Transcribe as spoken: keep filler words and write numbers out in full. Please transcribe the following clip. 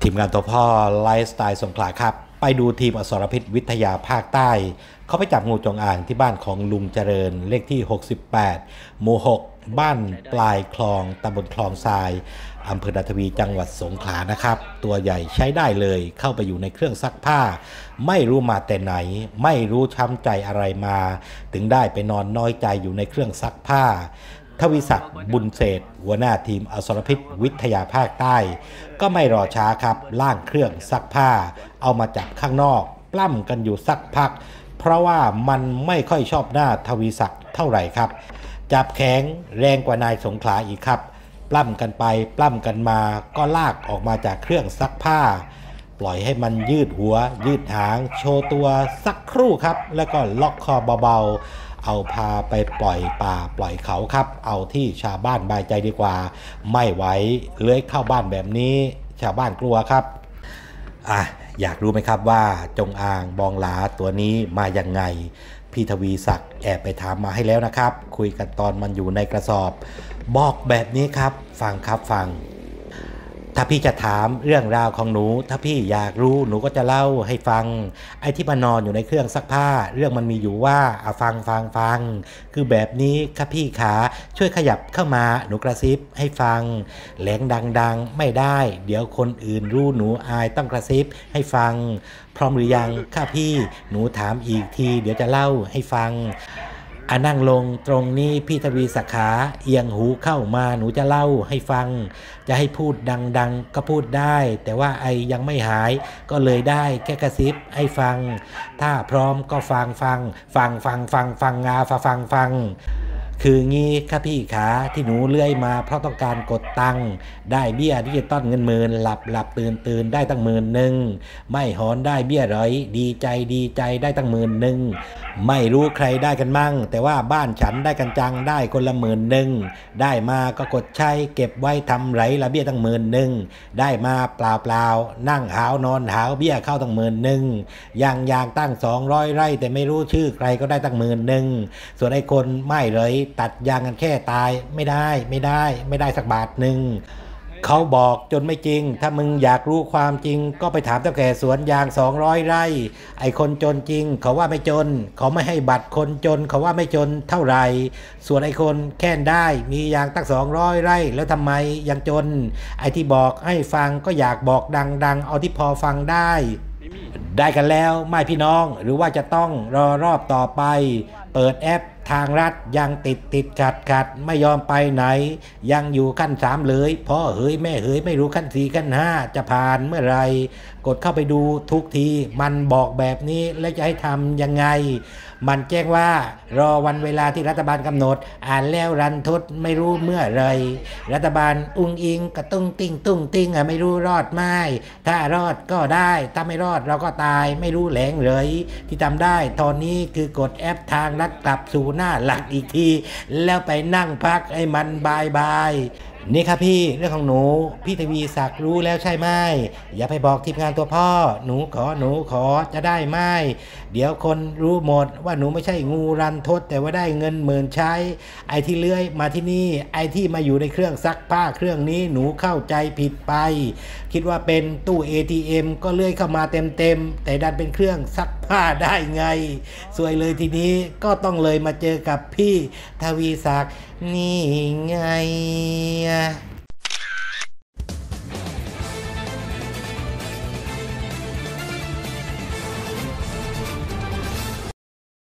ทีมงานตัวพ่อไลฟ์สไตล์สงขลาครับไปดูทีมอสรพิษวิทยาภาคใต้เขาไปจับงูจงอางที่บ้านของลุงเจริญเลขที่หกสิบแปดหมู่หกบ้านปลายคลองตำบลคลองทรายอำเภอนาทวีจังหวัดสงขลานะครับตัวใหญ่ใช้ได้เลยเข้าไปอยู่ในเครื่องซักผ้าไม่รู้มาแต่ไหนไม่รู้ช้ำใจอะไรมาถึงได้ไปนอนน้อยใจอยู่ในเครื่องซักผ้าทวิศักดิ์บุญเศษหัวหน้าทีมอสรพิษวิทยาภาคใต้ก็ไม่รอช้าครับล่างเครื่องซักผ้าเอามาจากข้างนอกปล้ำกันอยู่สักพักเพราะว่ามันไม่ค่อยชอบหน้าทวีศักดิ์เท่าไหร่ครับจับแข็งแรงกว่านายสงขลาอีกครับปล้ำกันไปปล้ำกันมาก็ลากออกมาจากเครื่องซักผ้าปล่อยให้มันยืดหัวยืดหางโชว์ตัวสักครู่ครับแล้วก็ล็อกคอเบาๆเอาพาไปปล่อยป่าปล่อยเขาครับเอาที่ชาวบ้านบายใจดีกว่าไม่ไหวเลื้อยเข้าบ้านแบบนี้ชาวบ้านกลัวครับอ่ะอยากรู้ไหมครับว่าจงอางบองหลาตัวนี้มาอย่างไงพี่ทวีศักดิ์แอบไปถามมาให้แล้วนะครับคุยกันตอนมันอยู่ในกระสอบบอกแบบนี้ครับฟังครับฟังถ้าพี่จะถามเรื่องราวของหนูถ้าพี่อยากรู้หนูก็จะเล่าให้ฟังไอ้ที่มานอนอยู่ในเครื่องซักผ้าเรื่องมันมีอยู่ว่าเอาฟังฟังฟังคือแบบนี้ครับพี่ขาช่วยขยับเข้ามาหนูกระซิบให้ฟังแหลงดังๆไม่ได้เดี๋ยวคนอื่นรู้หนูอายต้องกระซิบให้ฟังพร้อมหรือยังค่ะพี่หนูถามอีกทีเดี๋ยวจะเล่าให้ฟังอ่ะนั่งลงตรงนี้พี่ทวีศักดิ์ขาเอียงหูเข้ามาหนูจะเล่าให้ฟังจะให้พูดดังๆก็พูดได้แต่ว่าไอยังไม่หายก็เลยได้แค่กระซิบให้ฟังถ้าพร้อมก็ฟังฟังฟังฟังฟังฟังงาฟังฟังฟังคืองี้ครับพี่ขาที่หนูเลื่อยมาเพราะต้องการกดตังค์ได้เบี้ยดิจิตอลเงินหมื่นหลับหลับตื่นตื่นได้ตั้งหมื่นหนึ่งไม่หอนได้เบี้ยร้อยดีใจดีใจได้ตั้งหมื่นหนึ่งไม่รู้ใครได้กันมั่งแต่ว่าบ้านฉันได้กันจังได้คนละหมื่นหนึ่งได้มาก็กดใช้เก็บไว้ทำไรละเบี้ยตั้งหมื่นหนึ่งได้มาเปล่าเปล่านั่งหาวนอนหาวเบี้ยเข้าตั้งหมื่นหนึ่งยังยางตั้งสองร้อยไร่แต่ไม่รู้ชื่อใครก็ได้ตั้งหมื่นหนึ่งส่วนไอ้คนไม่เลยตัดยางกันแค่ตายไม่ได้ไม่ได้ไม่ได้สักบาทหนึ่งเขาบอกจนไม่จริงถ้ามึงอยากรู้ความจริงก็ไปถามเจ้าแก่สวนยางสองร้อยไร่ไอ้คนจนจริงเขาว่าไม่จนเขาไม่ให้บัตรคนจนเขาว่าไม่จนเท่าไหร่ส่วนไอ้คนแค่นได้มียางตั้งสองร้อยไร่แล้วทำไมยังจนไอ้ที่บอกให้ฟังก็อยากบอกดังๆเอาที่พอฟังได้ได้กันแล้วไม่พี่น้องหรือว่าจะต้องรอรอบต่อไปเปิดแอปทางรัฐยังติดติดขัดขัดไม่ยอมไปไหนยังอยู่ขั้นสามเลยพ่อเฮ้ยแม่เฮ้ยไม่รู้ขั้นสี่ขั้นห้าจะผ่านเมื่อไรกดเข้าไปดูทุกทีมันบอกแบบนี้แล้วจะให้ทำยังไงมันแจ้งว่ารอวันเวลาที่รัฐบาลกำหนดอ่านแล้วรันทดไม่รู้เมื่อไรรัฐบาลอุ้งอิงกระตุ้งติ้งตุ้งติ้งอ่ะไม่รู้รอดไหมถ้ารอดก็ได้ถ้าไม่รอดเราก็ตายไม่รู้แหลงเลยที่ทำได้ตอนนี้คือกดแอปทางรัฐกลับสู่หน้าหลักอีกทีแล้วไปนั่งพักไอ้มันบายบายนี่ครับพี่เรื่องของหนูพี่ทวีศักดิ์รู้แล้วใช่ไหมอย่าไปบอกทีมงานตัวพ่อหนูขอหนูขอจะได้ไหมเดี๋ยวคนรู้หมดว่าหนูไม่ใช่งูรันทดแต่ว่าได้เงินหมื่นใช้ไอ้ที่เลื้อยมาที่นี่ไอ้ที่มาอยู่ในเครื่องซักผ้าเครื่องนี้หนูเข้าใจผิดไปคิดว่าเป็นตู้ เอ ที เอ็ม ก็เลื้อยเข้ามาเต็มๆแต่ดันเป็นเครื่องซักผ้าได้ไงสวยเลยทีนี้ก็ต้องเลยมาเจอกับพี่ทวีศักดิ์นี่ไง